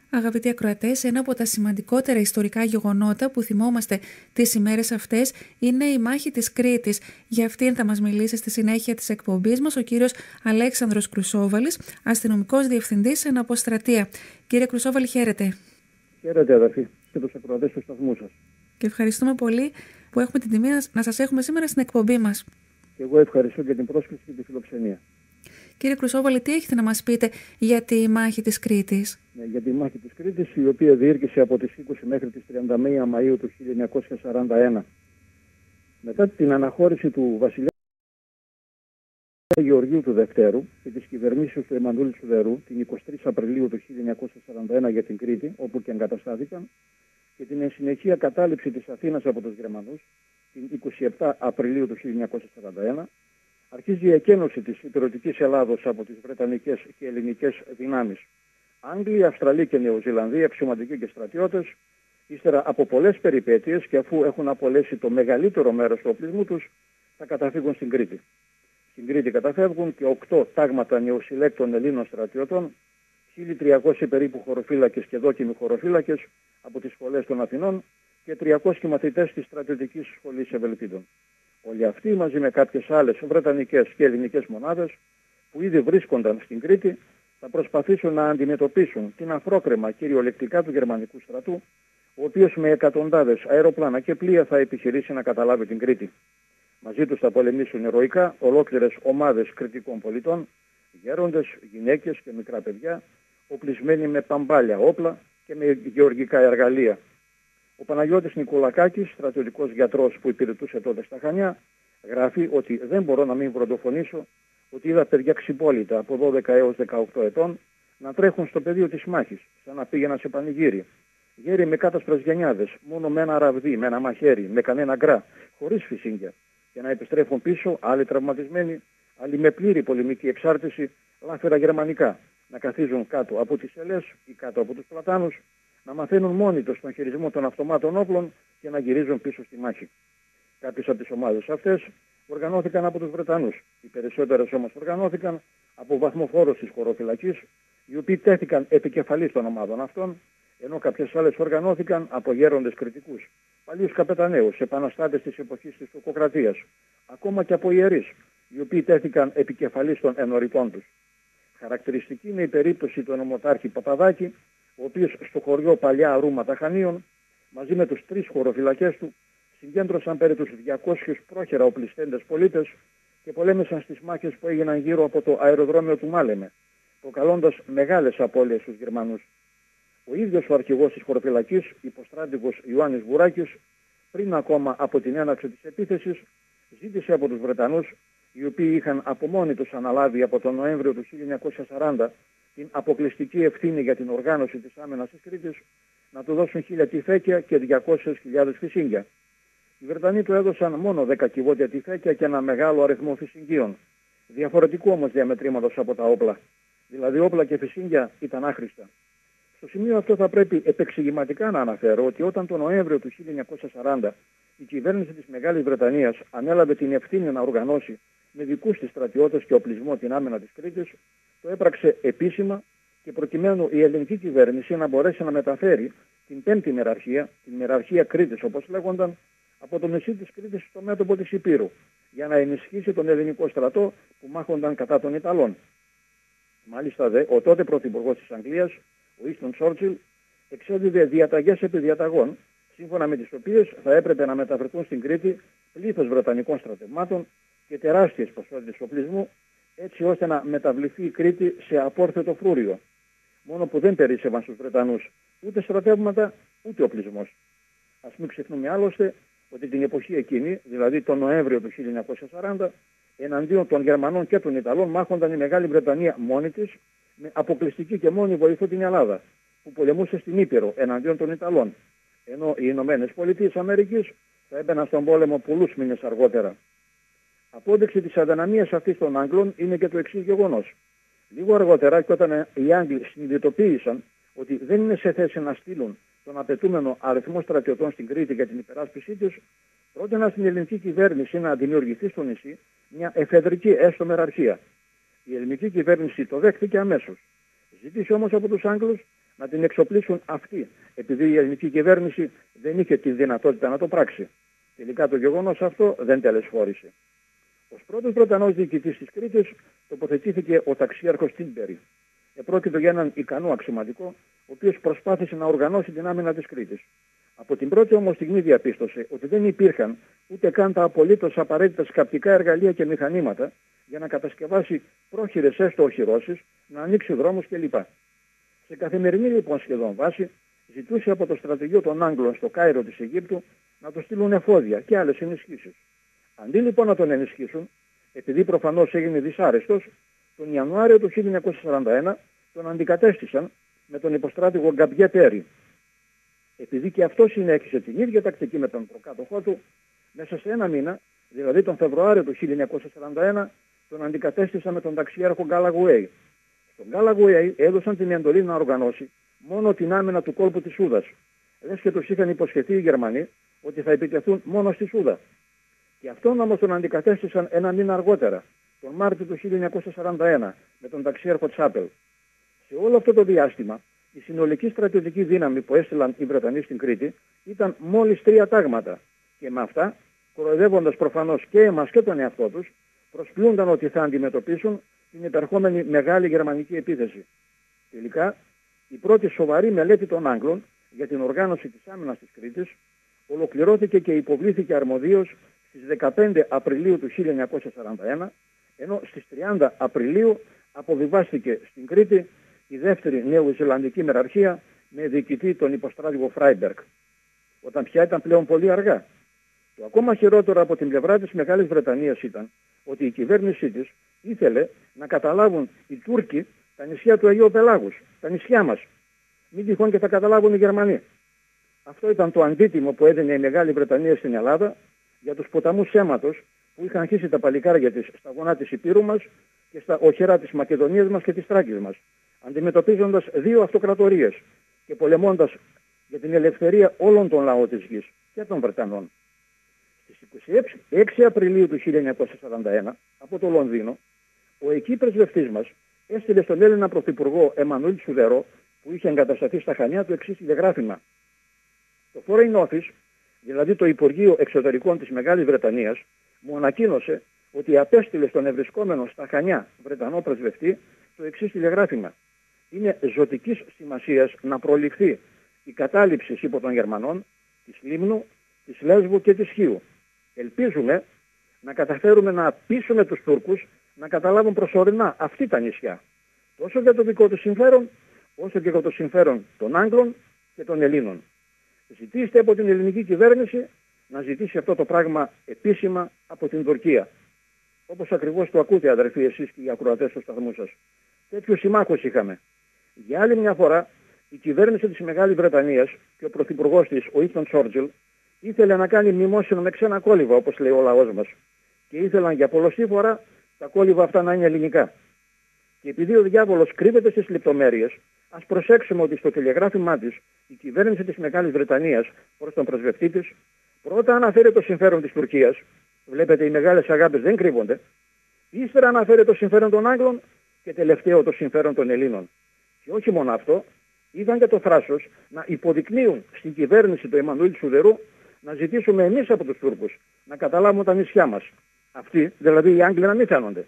Αγαπητοί ακροατές, ένα από τα σημαντικότερα ιστορικά γεγονότα που θυμόμαστε τις ημέρες αυτές είναι η μάχη της Κρήτης. Για αυτήν θα μας μιλήσει στη συνέχεια της εκπομπής μας ο κύριος Αλέξανδρος Κρουσόβαλης, αστυνομικός διευθυντής εν αποστρατεία. Κύριε Κρουσόβαλη, χαίρετε. Χαίρετε, αδερφοί, και τους ακροατές του σταθμού σας. Και ευχαριστούμε πολύ που έχουμε την τιμή να σας έχουμε σήμερα στην εκπομπή μας. Και εγώ ευχαριστώ για την πρόσκληση και τη φιλοξενία. Κύριε Κρουσόβαλη, τι έχετε να μας πείτε για τη μάχη της Κρήτης? Για τη μάχη της Κρήτης, η οποία διήρκησε από τις 20 μέχρι τις 31 Μαΐου του 1941. Μετά την αναχώρηση του βασιλιά Γεωργίου του Δευτέρου και της κυβερνήσεως του Εμμανουήλ Σουδερού την 23 Απριλίου του 1941 για την Κρήτη, όπου και εγκαταστάθηκαν, και την συνεχεία κατάληψη της Αθήνας από τους Γερμανούς την 27 Απριλίου του 1941, αρχίζει η εκένωση της υπηρετικής Ελλάδος από τις Βρετανικές και Ελληνικές δυνάμεις. Άγγλοι, Αυστραλοί και Νεοζηλανδοί, αξιωματικοί και στρατιώτες, ύστερα από πολλές περιπέτειες και αφού έχουν απολέσει το μεγαλύτερο μέρος του οπλισμού τους, θα καταφύγουν στην Κρήτη. Στην Κρήτη καταφεύγουν και 8 τάγματα νεοσυλλέκτων Ελλήνων στρατιώτων, 1.300 περίπου χωροφύλακες και δόκιμοι χωροφύλακες από τις σχολές των Αθηνών και 300 μαθητές της στρατιωτικής σχολής Ευελπίδων. Όλοι αυτοί μαζί με κάποιες άλλες βρετανικές και ελληνικές μονάδες που ήδη βρίσκονταν στην Κρήτη θα προσπαθήσουν να αντιμετωπίσουν την αφρόκρεμα κυριολεκτικά του γερμανικού στρατού, ο οποίος με εκατοντάδες αεροπλάνα και πλοία θα επιχειρήσει να καταλάβει την Κρήτη. Μαζί τους θα πολεμήσουν ηρωικά ολόκληρες ομάδες κρητικών πολιτών, γέροντες, γυναίκες και μικρά παιδιά, οπλισμένοι με παμπάλια όπλα και με γεωργικά εργαλεία. Ο Παναγιώτης Νικολακάκης, στρατιωτικός γιατρός που υπηρετούσε τότε στα Χανιά, γράφει ότι δεν μπορώ να μην βροντοφωνήσω ότι είδα παιδιά ξυπόλυτα από 12 έως 18 ετών να τρέχουν στο πεδίο της μάχης, σαν να πήγαιναν σε πανηγύρι. Γέροι με κάτασπρες γενιάδες, μόνο με ένα ραβδί, με ένα μαχαίρι, με κανένα γκρά, χωρίς φυσίγγια, και να επιστρέφουν πίσω, άλλοι τραυματισμένοι, άλλοι με πλήρη πολεμική εξάρτηση, λάφυρα γερμανικά, να καθίζουν κάτω από τις ελές ή κάτω από τους πλατάνους, να μαθαίνουν μόνοι τους τον χειρισμό των αυτομάτων όπλων και να γυρίζουν πίσω στη μάχη. Κάποιες από τις ομάδες αυτές οργανώθηκαν από τους Βρετανούς. Οι περισσότερες όμως οργανώθηκαν από βαθμοφόρους της χωροφυλακής, οι οποίοι τέθηκαν επικεφαλής των ομάδων αυτών, ενώ κάποιες άλλες οργανώθηκαν από γέροντες κριτικούς, παλιούς καπεταναίους, επαναστάτες της εποχής της τουρκοκρατίας, ακόμα και από ιερείς, οι οποίοι τέθηκαν επικεφαλής των ενωριτών τους. Χαρακτηριστική είναι η περίπτωση του νομοτάρχη Παπαδάκη, ο οποίος στο χωριό Παλιά Αρούματα Χανίων, μαζί με τους 3 χωροφυλακές του, συγκέντρωσαν περί τους 200 πρόχερα οπλιστέντες πολίτες και πολέμησαν στις μάχες που έγιναν γύρω από το αεροδρόμιο του Μάλεμε, προκαλώντας μεγάλες απώλειες στους Γερμανούς. Ο ίδιος ο αρχηγός της χωροφυλακής, υποστράτηγος Ιωάννης Βουράκης, πριν ακόμα από την έναρξη της επίθεσης, ζήτησε από τους Βρετανούς, οι οποίοι είχαν από μόνοι τους αναλάβει από τον Νοέμβριο του 1940 την αποκλειστική ευθύνη για την οργάνωση της άμυνας της Κρήτης, να του δώσουν 1.000 τυφέκια και 200.000 φυσίγγια. Οι Βρετανοί του έδωσαν μόνο 10 κυβότια τυφέκια και ένα μεγάλο αριθμό φυσιγγίων, διαφορετικού όμως διαμετρήματος από τα όπλα. Δηλαδή όπλα και φυσίγγια ήταν άχρηστα. Στο σημείο αυτό θα πρέπει επεξηγηματικά να αναφέρω ότι όταν τον Νοέμβριο του 1940 η κυβέρνηση της Μεγάλης Βρετανίας ανέλαβε την ευθύνη να οργανώσει με δικούς της στρατιώτες και οπλισμό την άμυνα της Κρήτης, το έπραξε επίσημα και προκειμένου η ελληνική κυβέρνηση να μπορέσει να μεταφέρει την 5η μεραρχία, την μεραρχία Κρήτης όπως λέγονταν, από το νησί της Κρήτης στο μέτωπο της Υπήρου, για να ενισχύσει τον ελληνικό στρατό που μάχονταν κατά των Ιταλών. Μάλιστα ο τότε πρωθυπουργός της Αγγλίας, ο Winston Churchill, εξέδιδε διαταγές επί διαταγών, σύμφωνα με τις οποίες θα έπρεπε να μεταφερθούν στην Κρήτη πλήθος βρετανικών στρατευμάτων και τεράστιες ποσότητες οπλισμού, έτσι ώστε να μεταβληθεί η Κρήτη σε απόρθετο φρούριο. Μόνο που δεν περίσσευαν στους Βρετανούς ούτε στρατεύματα ούτε οπλισμός. Ας μην ξεχνούμε άλλωστε ότι την εποχή εκείνη, δηλαδή τον Νοέμβριο του 1940, εναντίον των Γερμανών και των Ιταλών μάχονταν η Μεγάλη Βρετανία μόνη της, με αποκλειστική και μόνη βοηθό την Ελλάδα, που πολεμούσε στην Ήπειρο εναντίον των Ιταλών, ενώ οι Ηνωμένες Πολιτείες Αμερικής θα έμπαιναν στον πόλεμο πολλούς μήνες αργότερα. Απόδειξη της αδυναμίας αυτής των Άγγλων είναι και το εξής γεγονός. Λίγο αργότερα, και όταν οι Άγγλοι συνειδητοποίησαν ότι δεν είναι σε θέση να στείλουν τον απαιτούμενο αριθμό στρατιωτών στην Κρήτη για την υπεράσπιση της, πρότειναν στην ελληνική κυβέρνηση να δημιουργηθεί στο νησί μια εφεδρική έστω μεραρχία. Η ελληνική κυβέρνηση το δέχτηκε αμέσως. Ζήτησε όμως από τους Άγγλους να την εξοπλίσουν αυτοί, επειδή η ελληνική κυβέρνηση δεν είχε τη δυνατότητα να το πράξει. Τελικά το γεγονός αυτό δεν τελεσφόρησε. Ως πρώτος Βρετανός διοικητής της Κρήτης τοποθετήθηκε ο ταξίαρχος Τίλμπερι. Επρόκειτο για έναν ικανό αξιωματικό, ο οποίος προσπάθησε να οργανώσει την άμυνα της Κρήτης. Από την πρώτη όμως στιγμή διαπίστωσε ότι δεν υπήρχαν ούτε καν τα απολύτως απαραίτητα σκαπτικά εργαλεία και μηχανήματα για να κατασκευάσει πρόχειρες έστω οχυρώσεις, να ανοίξει δρόμους κλπ. Σε καθημερινή λοιπόν σχεδόν βάση, ζητούσε από το στρατηγείο των Άγγλων στο Κάιρο της Αιγύπτου να του στείλουν εφόδια και άλλες ενισχύσεις. Αντί λοιπόν να τον ενισχύσουν, επειδή προφανώς έγινε δυσάρεστος, τον Ιανουάριο του 1941 τον αντικατέστησαν με τον υποστράτηγο Γκαμπιέ Πέρι. Επειδή και αυτό συνέχισε την ίδια τακτική με τον προκάτοχό του, μέσα σε ένα μήνα, δηλαδή τον Φεβρουάριο του 1941, τον αντικατέστησαν με τον ταξιάρχο Γκάλαγουέι. Στον Γκάλαγουέι έδωσαν την εντολή να οργανώσει μόνο την άμυνα του κόλπου της Σούδας. Λες και τους είχαν υποσχεθεί οι Γερμανοί ότι θα επιτεθούν μόνο στη Σούδα. Και αυτόν όμως τον αντικατέστησαν ένα μήνα αργότερα, τον Μάρτιο του 1941, με τον ταξιάρχο Τσάπελ. Σε όλο αυτό το διάστημα, η συνολική στρατιωτική δύναμη που έστειλαν οι Βρετανοί στην Κρήτη ήταν μόλις 3 τάγματα. Και με αυτά, κοροϊδεύοντας προφανώς και εμάς και τον εαυτό τους, προσποιούνταν ότι θα αντιμετωπίσουν την επερχόμενη μεγάλη γερμανική επίθεση. Τελικά, η πρώτη σοβαρή μελέτη των Άγγλων για την οργάνωση της άμυνας της Κρήτης ολοκληρώθηκε και υποβλήθηκε αρμοδίως στις 15 Απριλίου του 1941, ενώ στις 30 Απριλίου αποβιβάστηκε στην Κρήτη η δεύτερη νεοζηλανδική μεραρχία με διοικητή τον υποστράτηγο Φράιμπεργκ, όταν πια ήταν πλέον πολύ αργά. Το ακόμα χειρότερο από την πλευρά της Μεγάλης Βρετανίας ήταν ότι η κυβέρνησή της ήθελε να καταλάβουν οι Τούρκοι τα νησιά του Αγίου Πελάγους, τα νησιά μας. Μην τυχόν και τα καταλάβουν οι Γερμανοί. Αυτό ήταν το αντίτιμο που έδινε η Μεγάλη Βρετανία στην Ελλάδα για τους ποταμούς αίματος που είχαν χύσει τα παλικάρια της στα γονά της Υπήρου μας και στα οχερά της Μακεδονίας μας και της Θράκης μας, αντιμετωπίζοντας 2 αυτοκρατορίες και πολεμώντας για την ελευθερία όλων των λαών της γης και των Βρετανών. Στις 26 Απριλίου του 1941, από το Λονδίνο, ο εκεί πρεσβευτής μας έστειλε στον Έλληνα Πρωθυπουργό Εμμανουήλ Σουδερό, που είχε εγκατασταθεί στα Χανιά, το εξής τηλεγράφημα. Το Foreign Office, δηλαδή το Υπουργείο Εξωτερικών της Μεγάλης Βρετανίας, μου ανακοίνωσε ότι απέστειλε στον ευρισκόμενο στα Χανιά Βρετανό πρεσβευτή το εξής τηλεγράφημα. Είναι ζωτικής σημασίας να προληφθεί η κατάληψη υπό των Γερμανών της Λίμνου, της Λέσβου και της Χίου. Ελπίζουμε να καταφέρουμε να πείσουμε τους Τούρκους να καταλάβουν προσωρινά αυτή τα νησιά, τόσο για το δικό τους συμφέρον, όσο και για το συμφέρον των Άγγλων και των Ελλήνων. Ζητήστε από την ελληνική κυβέρνηση να ζητήσει αυτό το πράγμα επίσημα από την Τουρκία. Όπως ακριβώς το ακούτε, αδερφοί, εσείς και οι ακροατές του σταθμού σας. Τέτοιους συμμάχους είχαμε. Για άλλη μια φορά, η κυβέρνηση της Μεγάλης Βρετανίας και ο πρωθυπουργός της, ο Ίστον Τσόρτζιλ, ήθελε να κάνει μνημόσυνο με ξένα κόλληβα, όπως λέει ο λαός μας. Και ήθελαν για πολλωστή φορά τα κόλληβα αυτά να είναι ελληνικά. Και επειδή ο διάβολος κρύβεται στις λεπτομέρειες, ας προσέξουμε ότι στο τηλεγράφημά της η κυβέρνηση της Μεγάλης Βρετανίας προς τον πρεσβευτή της πρώτα αναφέρει το συμφέρον της Τουρκίας. Βλέπετε, οι μεγάλες αγάπες δεν κρύβονται. Ύστερα αναφέρει το συμφέρον των Άγγλων και τελευταίο το συμφέρον των Ελλήνων. Και όχι μόνο αυτό, είδαν και το θράσος να υποδεικνύουν στην κυβέρνηση του Εμμανουήλ Σουδερού να ζητήσουμε εμείς από τους Τούρκους να καταλάβουν τα νησιά μας. Αυτοί, δηλαδή οι Άγγλοι, να μην φαίνονται.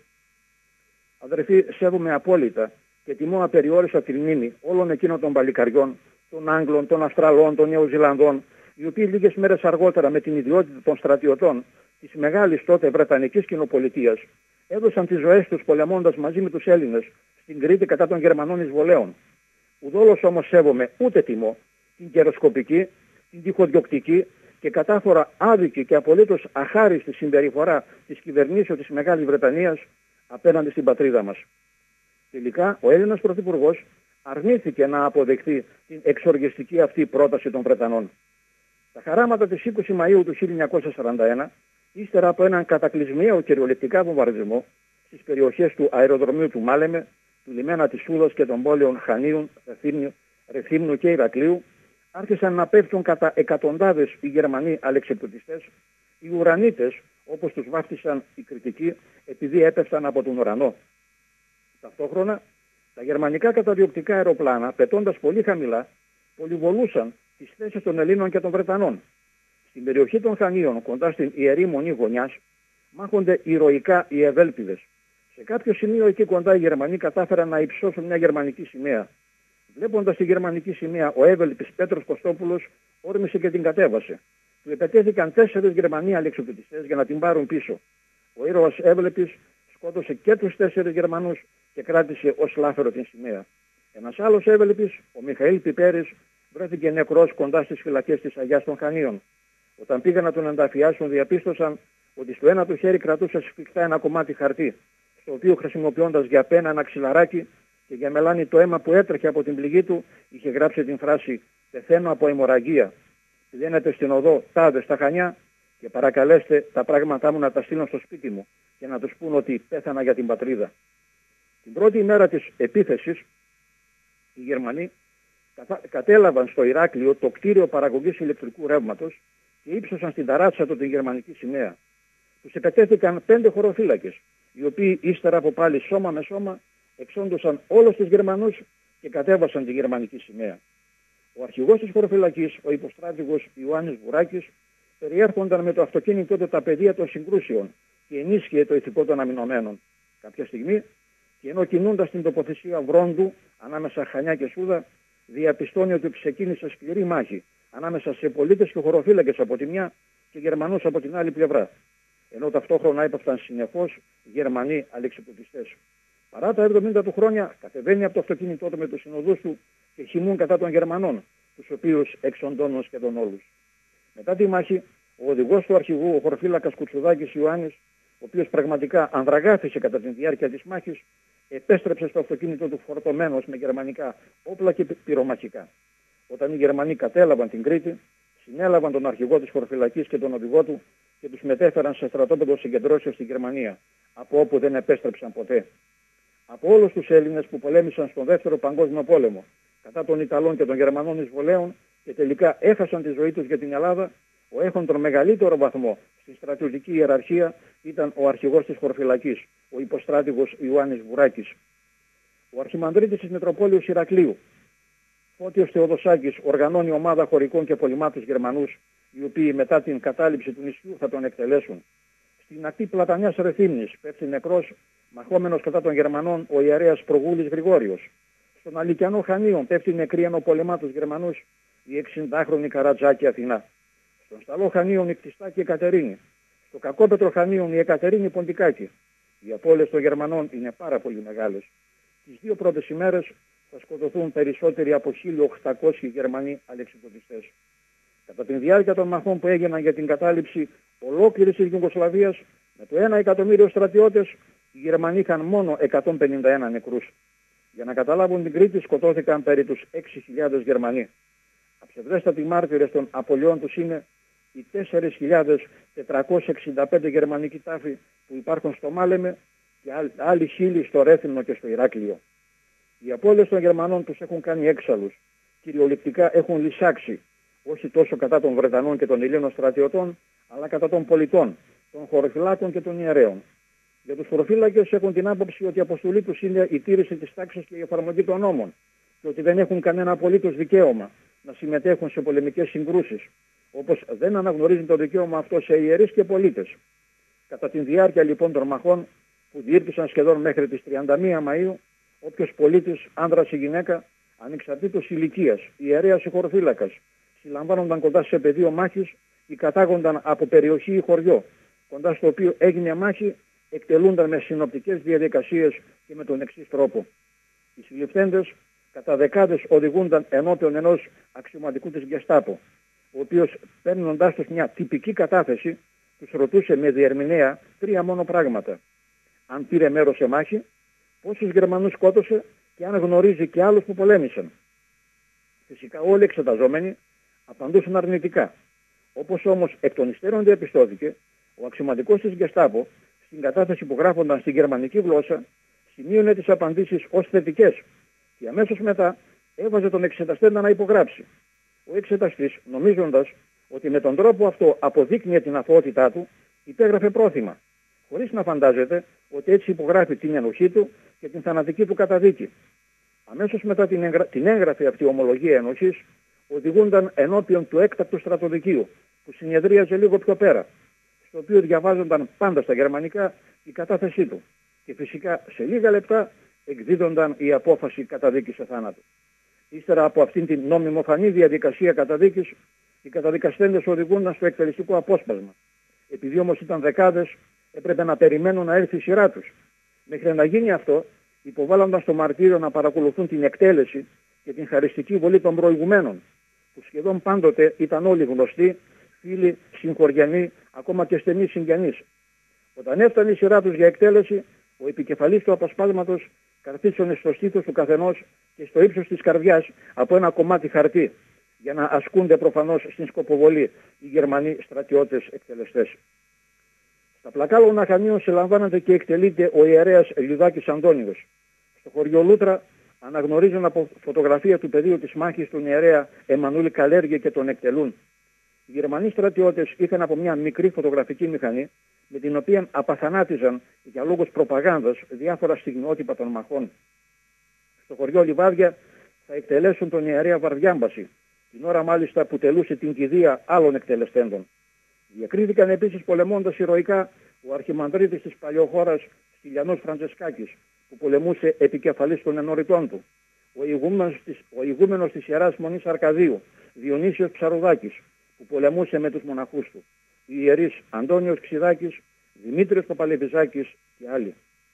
Αδερφοί, σέβομαι απόλυτα και τιμώ απεριόριστα τη μνήμη όλων εκείνων των παλικαριών, των Άγγλων, των Αυστραλών, των Νεοζηλανδών, οι οποίοι λίγες μέρες αργότερα με την ιδιότητα των στρατιωτών της μεγάλης τότε Βρετανικής Κοινοπολιτείας έδωσαν τις ζωές τους πολεμώντας μαζί με τους Έλληνες στην Κρήτη κατά των Γερμανών εισβολέων. Ουδόλως όμως σέβομαι ούτε τιμώ την καιροσκοπική, την τυχοδιοκτική και κατάφορα άδικη και απολύτως αχάριστη συμπεριφορά της κυβερνήσεως της Μεγάλης Βρετανίας απέναντι στην πατρίδα μας. Τελικά, ο Έλληνας Πρωθυπουργός αρνήθηκε να αποδεχθεί την εξοργιστική αυτή πρόταση των Βρετανών. Τα χαράματα της 20 Μαΐου του 1941, ύστερα από έναν κατακλυσμιαίο κυριολεκτικά βομβαρδισμό στις περιοχές του αεροδρομίου του Μάλεμε, του λιμένα της Σούδας και των πόλεων Χανίων, Ρεθύμνου και Ηρακλείου, άρχισαν να πέφτουν κατά εκατοντάδες οι Γερμανοί αλεξιπτωτιστές, οι ουρανίτες, όπως τους βάφτισαν οι κριτικοί, επειδή έπεφταν από τον ουρανό. Ταυτόχρονα, Τα γερμανικά καταδιοκτικά αεροπλάνα, πετώντας πολύ χαμηλά, πολυβολούσαν τις θέσεις των Ελλήνων και των Βρετανών. Στην περιοχή των Χανίων, κοντά στην Ιερή Μονή Γωνιάς, μάχονται ηρωικά οι Ευέλπιδες. Σε κάποιο σημείο εκεί κοντά οι Γερμανοί κατάφεραν να υψώσουν μια γερμανική σημαία. Βλέποντας τη γερμανική σημαία, ο Εύελπης Πέτρος Κωστόπουλος όρμησε και την κατέβασε. Του επετέθηκαν 4 Γερμανοί αλεξιπτωτιστές για να την πάρουν πίσω. Ο ήρωας Εύελπης σκότωσε και τους 4 Γερμανούς και κράτησε ως λάφερο την σημαία. Ένας άλλος Εύελπης, ο Μιχαήλ Πιπέρης, βρέθηκε νεκρός κοντά στις φυλακές της Αγιάς των Χανίων. Όταν πήγαν να τον ενταφιάσουν, διαπίστωσαν ότι στο ένα του χέρι κρατούσε σφιχτά ένα κομμάτι χαρτί, στο οποίο χρησιμοποιώντας για πένα ένα ξυλαράκι και για μελάνι το αίμα που έτρεχε από την πληγή του, είχε γράψει την φράση «Πεθαίνω από αιμορραγία. Πηγαίνετε στην οδό τάδε στα Χανιά και παρακαλέστε τα πράγματά μου να τα στείλουν στο σπίτι μου και να τους πούν ότι πέθανα για την πατρίδα». Την πρώτη ημέρα της επίθεσης, οι Γερμανοί κατέλαβαν στο Ηράκλειο το κτίριο παραγωγής ηλεκτρικού ρεύματος και ύψωσαν στην ταράτσα του την γερμανική σημαία. Τους επετέθηκαν 5 χωροφύλακες, οι οποίοι ύστερα από πάλι σώμα με σώμα εξόντωσαν όλους τους Γερμανούς και κατέβασαν τη γερμανική σημαία. Ο αρχηγός της χωροφυλακής, ο υποστράτηγος Ιωάννης Βουράκης, περιέρχονταν με το αυτοκίνητό του τα πεδία των συγκρούσεων και ενίσχυε το ηθικό των αμυνωμένων. Κάποια στιγμή, και ενώ κινούντας την τοποθεσία Βρόντου ανάμεσα Χανιά και Σούδα, διαπιστώνει ότι ξεκίνησε σκληρή μάχη ανάμεσα σε πολίτες και χωροφύλακες από τη μια και Γερμανούς από την άλλη πλευρά, ενώ ταυτόχρονα έπεφταν συνεχώς Γερμανοί αλεξιπτωτιστές. Παρά τα 70 του χρόνια, κατεβαίνει από το αυτοκίνητό του με τους συνοδούς του και χυμούν κατά των Γερμανών, τους οποίους εξοντώνουν σχεδόν όλους. Μετά τη μάχη, ο οδηγός του αρχηγού, ο χωροφύλακας Κουτσουδάκης Ιωάννης, ο οποίος πραγματικά ανδραγάθησε κατά τη διάρκεια της μάχης, επέστρεψε στο αυτοκίνητο του φορτωμένος με γερμανικά όπλα και πυρομαχικά. Όταν οι Γερμανοί κατέλαβαν την Κρήτη, συνέλαβαν τον αρχηγό της χωροφυλακής και τον οδηγό του και τους μετέφεραν σε στρατόπεδο συγκεντρώσεως στη Γερμανία, από όπου δεν επέστρεψαν ποτέ. Από όλους τους Έλληνες που πολέμησαν στον Δεύτερο Παγκόσμιο Πόλεμο κατά των Ιταλών και των Γερμανών εισβολέων και τελικά έχασαν τη ζωή τους για την Ελλάδα, ο έχον τον μεγαλύτερο βαθμό στη στρατιωτική ιεραρχία ήταν ο αρχηγός της χωροφυλακής, ο υποστράτηγος Ιωάννης Βουράκης. Ο αρχιμανδρίτης της Μητροπόλεως Ηρακλείου, Φώτιος Θεοδοσάκης, οργανώνει ομάδα χωρικών και πολυμάτους Γερμανούς, οι οποίοι μετά την κατάληψη του νησιού θα τον εκτελέσουν. Στην ακτή Πλατανιάς Ρεθύμνης πέφτει νεκρός, μαχόμενος κατά των Γερμανών, ο ιερέας Προγούλης Γρηγόριος. Στον Αλικιανό Χανίων πέφτει νεκρή ενώ πολεμάτους Γερμανούς η 60χρονη Καρατζάκη Αθηνά. Στον Σταλό Χανίων η Κτιστάκη Εκατερίνη. Στο Κακόπετρο Χανίων η Εκατερίνη Ποντικάκη. Οι απώλειες των Γερμανών είναι πάρα πολύ μεγάλες. Τις 2 πρώτες ημέρες θα σκοτωθούν περισσότεροι από 1.800 Γερμανοί αλεξιπτωτιστές. Κατά τη διάρκεια των μαχών που έγιναν για την κατάληψη ολόκληρης της Ιουγκοσλαβίας, με το 1 εκατομμύριο στρατιώτες, οι Γερμανοί είχαν μόνο 151 νεκρούς. Για να καταλάβουν την Κρήτη σκοτώθηκαν περί τους 6.000 Γερμανοί. Αψευδέστατοι μάρτυρες των απολειών τους είναι οι 4.465 γερμανικοί τάφοι που υπάρχουν στο Μάλεμε και άλλοι 1.000 στο Ρέθυμνο και στο Ηράκλειο. Οι απώλειες των Γερμανών τους έχουν κάνει έξαλλους. Κυριολεκτικά έχουν λυσάξει, όχι τόσο κατά των Βρετανών και των Ελλήνων στρατιωτών, αλλά κατά των πολιτών, των χωροφυλάκων και των ιερέων. Για τους χωροφύλακες έχουν την άποψη ότι η αποστολή τους είναι η τήρηση της τάξης και η εφαρμογή των νόμων και ότι δεν έχουν κανένα απολύτως δικαίωμα να συμμετέχουν σε πολεμικές συγκρούσεις, όπως δεν αναγνωρίζουν το δικαίωμα αυτό σε ιερείς και πολίτες. Κατά τη διάρκεια λοιπόν των μαχών που διήρκησαν σχεδόν μέχρι τις 31 Μαΐου, όποιος πολίτης, άνδρας ή γυναίκα, ανεξαρτήτως ηλικίας, ιερέας ή χωροφύλακας, συλλαμβάνονταν κοντά σε πεδίο μάχης ή κατάγονταν από περιοχή ή χωριό, κοντά στο οποίο έγινε μάχη, εκτελούνταν με συνοπτικές διαδικασίες και με τον εξής τρόπο. Οι συλληφθέντες κατά δεκάδες οδηγούνταν ενώπιον ενός αξιωματικού της Γκεστάπο, ο οποίος παίρνοντάς τους μια τυπική κατάθεση, τους ρωτούσε με διερμηνέα 3 μόνο πράγματα. Αν πήρε μέρος σε μάχη, πόσους Γερμανούς σκότωσε και αν γνωρίζει και άλλους που πολέμησαν. Φυσικά όλοι εξεταζόμενοι απαντούσαν αρνητικά. Όπως όμως εκ των υστέρων διαπιστώθηκε, ο αξιωματικός της Γκεστάπο στην κατάθεση που γράφονταν στη γερμανική γλώσσα σημείωνε τις απαντήσεις ως θετικές και αμέσως μετά έβαζε τον εξεταστέντα να υπογράψει. Ο εξεταστής, νομίζοντας ότι με τον τρόπο αυτό αποδείκνυε την αθωότητά του, υπέγραφε πρόθυμα, χωρίς να φαντάζεται ότι έτσι υπογράφει την ενοχή του και την θανατική του καταδίκη. Αμέσως μετά την έγγραφη αυτή ομολογία ένωσης, οδηγούνταν ενώπιον του έκτακτου στρατοδικείου, που συνεδρίαζε λίγο πιο πέρα, στο οποίο διαβάζονταν πάντα στα γερμανικά η κατάθεσή του και φυσικά σε λίγα λεπτά εκδίδονταν η απόφαση καταδίκης σε θάνατο. Ύστερα από αυτήν την νομιμοφανή διαδικασία καταδίκης, οι καταδικαστέντες οδηγούνταν στο εκτελεστικό απόσπασμα. Επειδή όμως ήταν δεκάδες, έπρεπε να περιμένουν να έρθει η σειρά τους. Μέχρι να γίνει αυτό, υποβάλλονταν στο μαρτύριο να παρακολουθούν την εκτέλεση και την χαριστική βολή των προηγουμένων, που σχεδόν πάντοτε ήταν όλοι γνωστοί, φίλοι, συγχωριανοί, ακόμα και στενοί συγγενείς. Όταν έφτανε η σειρά τους για εκτέλεση, ο επικεφαλής του αποσπάσματος καρφίσωνε στο στήθος του καθενός και στο ύψος της καρδιάς από ένα κομμάτι χαρτί, για να ασκούνται προφανώς στην σκοποβολή οι Γερμανοί στρατιώτες εκτελεστές. Στα πλακάλωνα Χανίων συλλαμβάνεται και εκτελείται ο ιερέας Λιδάκης Αντώνιος. Στο χωριό Λούτρα αναγνωρίζουν από φωτογραφία του πεδίου της μάχης τον ιερέα Εμμανουήλ Καλέργη και τον εκτελούν. Οι Γερμανοί στρατιώτες είχαν από μια μικρή φωτογραφική μηχανή, με την οποία απαθανάτιζαν για λόγους προπαγάνδας διάφορα στιγμιότυπα των μαχών. Στο χωριό Λιβάδια θα εκτελέσουν τον ιερέα Βαρδιάμπαση, την ώρα μάλιστα που τελούσε την κηδεία άλλων εκτελεστέντων. Διακρίθηκαν επίσης πολεμώντας ηρωικά ο αρχιμανδρίτης της Παλαιοχώρας Στυλιανός Φραντζεσκάκης, που πολεμούσε επικεφαλής των ενωριτών του, ο ηγούμενος της Ιεράς Μονής Αρκαδίου, Διονύσιος Ψαρουδάκης, που πολεμούσε με τους μοναχούς του, οι ιερείς Αντώνιος Ξιδάκης, Δημήτριος Παπαλεβιζάκης και άλλοι.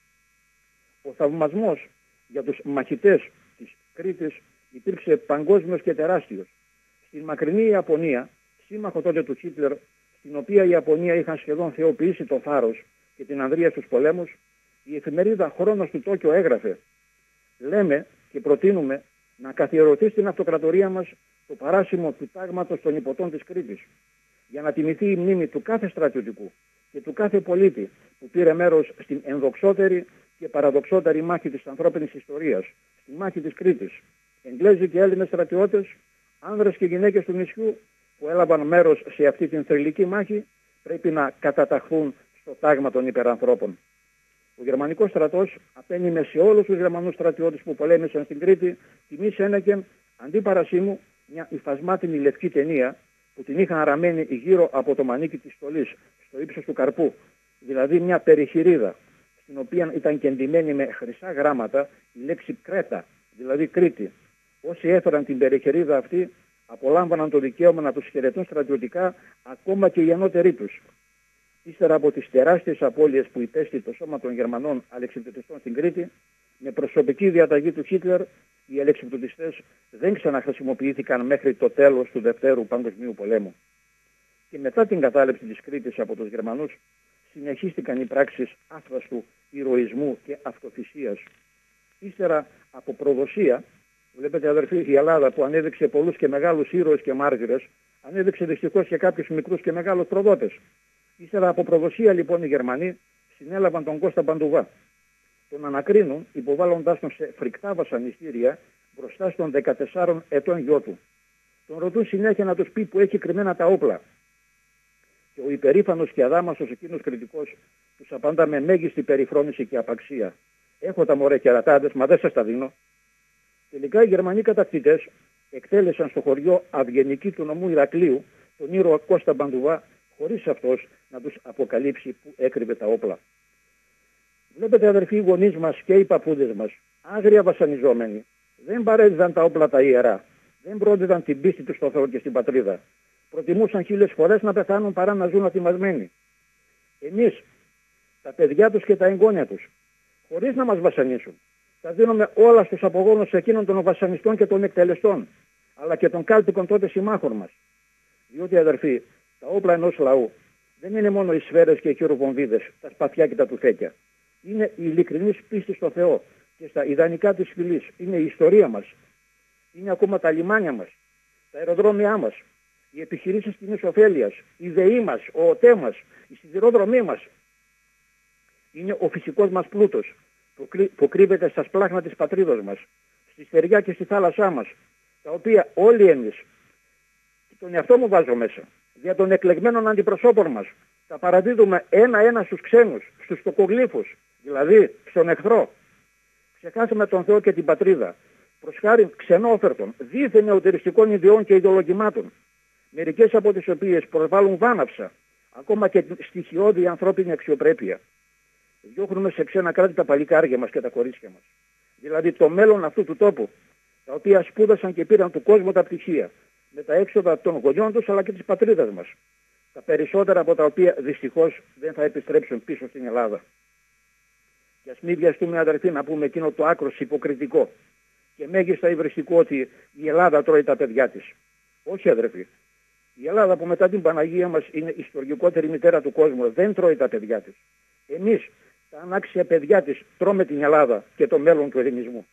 Ο θαυμασμός για τους μαχητές της Κρήτης υπήρξε παγκόσμιος και τεράστιος. Στην μακρινή Ιαπωνία, σύμμαχο τότε του Χίτλερ, στην οποία η Ιαπωνία είχαν σχεδόν θεοποιήσει το θάρρος και την ανδρεία στους πολέμους, η εφημερίδα Χρόνος του Τόκιο έγραφε: «Λέμε και προτείνουμε να καθιερωθεί στην αυτοκρατορία μας το παράσημο του τάγματος των υποτών της Κρήτης, για να τιμηθεί η μνήμη του κάθε στρατιωτικού και του κάθε πολίτη που πήρε μέρος στην ενδοξότερη και παραδοξότερη μάχη της ανθρώπινης ιστορίας, στη μάχη της Κρήτης. Εγγλέζοι και Έλληνες στρατιώτες, άνδρες και γυναίκες του νησιού που έλαβαν μέρος σε αυτή την θρυλική μάχη, πρέπει να καταταχθούν στο τάγμα των υπερανθρώπων». Ο γερμανικός στρατός απένιμε σε όλους τους Γερμανούς στρατιώτες που πολέμησαν στην Κρήτη τιμή Σένεκεν, αντί παρασύμου, μια υφασμάτινη λευκή ταινία που την είχαν αραμένη γύρω από το μανίκι της στολής, στο ύψος του καρπού, δηλαδή μια περιχειρίδα, στην οποία ήταν κεντυμένη με χρυσά γράμματα η λέξη Κρέτα, δηλαδή Κρήτη. Όσοι έφεραν την περιχειρίδα αυτή απολάμβαναν το δικαίωμα να τους χαιρετούν στρατιωτικά, ακόμα και οι ανώτεροι τους. Ύστερα από τις τεράστιες απώλειες που υπέστη το σώμα των Γερμανών αλεξιπτωτιστών στην Κρήτη, με προσωπική διαταγή του Χίτλερ, οι αλεξιπτωτιστές δεν ξαναχρησιμοποιήθηκαν μέχρι το τέλος του Δευτέρου Παγκοσμίου Πολέμου. Και μετά την κατάληψη της Κρήτης από τους Γερμανούς, συνεχίστηκαν οι πράξεις άθραστου ηρωισμού και αυτοθυσίας. Ύστερα από προδοσία, βλέπετε αδερφοί, η Ελλάδα που ανέδειξε πολλούς και μεγάλους ήρωες και μάρτυρες, ανέδειξε δυστυχώς και κάποιους μικρούς και μεγάλους προδότες. Ύστερα από προδοσία λοιπόν οι Γερμανοί συνέλαβαν τον Κώστα Μπαντουβά. Τον ανακρίνουν υποβάλλοντάς τον σε φρικτά βασανιστήρια μπροστά στον 14 ετών γιο του. Τον ρωτούν συνέχεια να τους πει που έχει κρυμμένα τα όπλα. Και ο υπερήφανος και αδάμαστος εκείνος κριτικός τους απαντά με μέγιστη περιφρόνηση και απαξία: «Έχω τα μωρέ κερατάδες, μα δεν σας τα δίνω». Τελικά οι Γερμανοί κατακτητές εκτέλεσαν στο χωριό Αυγενική του νομού Ηρακλείου τον ήρωα Κώστα Μπαντουβά, χωρίς αυτός να τους αποκαλύψει που έκρυβε τα όπλα. Βλέπετε αδερφοί, οι γονείς μας και οι παππούδες μας, άγρια βασανιζόμενοι, δεν παρέδιδαν τα όπλα τα ιερά, δεν πρόδιδαν την πίστη τους στο Θεό και στην πατρίδα. Προτιμούσαν 1000 φορές να πεθάνουν παρά να ζουν ατιμασμένοι. Εμείς, τα παιδιά τους και τα εγγόνια τους, χωρίς να μας βασανίσουν, τα δίνουμε όλα στους απογόνους εκείνων των βασανιστών και των εκτελεστών, αλλά και των κάλπικων τότε συμμάχων μας. Διότι αδερφοί, τα όπλα ενός λαού δεν είναι μόνο οι σφαίρες και οι χειροβομβίδες, τα σπαθιά και τα τουφέκια. Είναι η ειλικρινής πίστη στο Θεό και στα ιδανικά της φυλής. Είναι η ιστορία μας. Είναι ακόμα τα λιμάνια μας, τα αεροδρόμια μας, οι επιχειρήσεις κοινής ωφέλειας, η ΔΕΗ μας, ο ΟΤΕ μας, η σιδηρόδρομή μας. Είναι ο φυσικός μας πλούτος που κρύβεται στα σπλάχνα της πατρίδος μας, στη στεριά και στη θάλασσά μας, τα οποία όλοι εμείς, και τον εαυτό μου βάζω μέσα, δια των εκλεγμένων αντιπροσώπων μας, τα παραδίδουμε ένα-ένα στους ξένους, στους τοκογλύφους, δηλαδή στον εχθρό. Ξεχάσαμε τον Θεό και την πατρίδα προς χάριν ξενόφερτων, δίθεν νεωτεριστικών ιδεών και ιδεολογημάτων, μερικές από τις οποίες προβάλλουν βάναυσα, ακόμα και στοιχειώδη ανθρώπινη αξιοπρέπεια. Διώχνουμε σε ξένα κράτη τα παλικάρια μας και τα κορίτσια μας. Δηλαδή το μέλλον αυτού του τόπου, τα οποία σπούδασαν και πήραν του κόσμου τα πτυχία, με τα έξοδα των γονιών τους αλλά και της πατρίδας μας. Τα περισσότερα από τα οποία δυστυχώς δεν θα επιστρέψουν πίσω στην Ελλάδα. Και ας μην βιαστούμε, αδερφοί, να πούμε εκείνο το άκρος υποκριτικό και μέγιστα υβριστικό ότι η Ελλάδα τρώει τα παιδιά της. Όχι, αδερφοί. Η Ελλάδα που μετά την Παναγία μας είναι η στοργικότερη μητέρα του κόσμου, δεν τρώει τα παιδιά της. Εμείς, τα ανάξια παιδιά της, τρώμε την Ελλάδα και το μέλλον του ελληνισμού.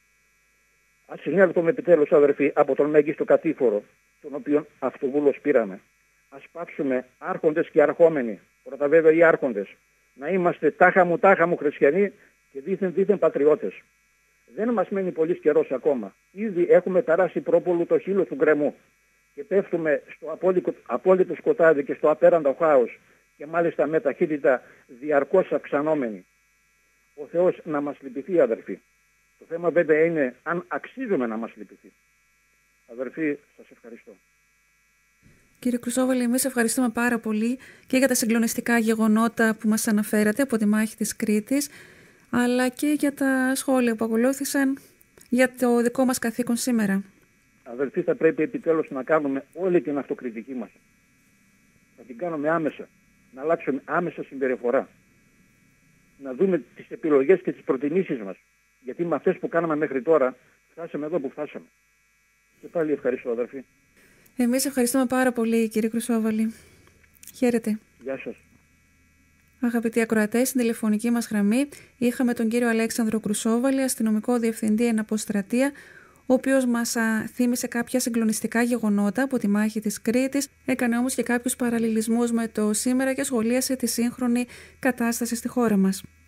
Ας συνέλθουμε επιτέλους, αδερφοί, από τον μέγιστο κατήφορο, τον οποίον αυτοβούλος πήραμε. Ας πάψουμε άρχοντες και αρχόμενοι, πρώτα βέβαια οι άρχοντες, να είμαστε τάχα μου χριστιανοί και δίθεν πατριώτες. Δεν μας μένει πολύς καιρός ακόμα. Ήδη έχουμε περάσει πρόπολου το χείλο του γκρεμού και πέφτουμε στο απόλυτο σκοτάδι και στο απέραντο χάος και μάλιστα με ταχύτητα διαρκώς αυξανόμενη. Ο Θεός να μας λυπηθεί, αδερφοί. Το θέμα βέβαια είναι αν αξίζουμε να μας λυπηθεί. Αδερφοί, σας ευχαριστώ. Κύριε Κρουσόβαλη, εμείς ευχαριστούμε πάρα πολύ και για τα συγκλονιστικά γεγονότα που μας αναφέρατε από τη μάχη της Κρήτης, αλλά και για τα σχόλια που ακολούθησαν για το δικό μας καθήκον σήμερα. Αδελφοί, θα πρέπει επιτέλους να κάνουμε όλη την αυτοκριτική μας. Να την κάνουμε άμεσα. Να αλλάξουμε άμεσα συμπεριφορά. Να δούμε τις επιλογές και τις προτιμήσεις μας. Γιατί με αυτές που κάναμε μέχρι τώρα φτάσαμε εδώ που φτάσαμε. Και πάλι ευχαριστώ, αδελφοί. Εμείς ευχαριστούμε πάρα πολύ, κύριε Κρουσόβαλη. Χαίρετε. Γεια σας. Αγαπητοί ακροατές, στην τηλεφωνική μας γραμμή είχαμε τον κύριο Αλέξανδρο Κρουσόβαλη, αστυνομικό διευθυντή εν αποστρατεία, ο οποίος μας θύμισε κάποια συγκλονιστικά γεγονότα από τη μάχη της Κρήτης, έκανε όμως και κάποιους παραλληλισμούς με το σήμερα και σχολίασε τη σύγχρονη κατάσταση στη χώρα μας.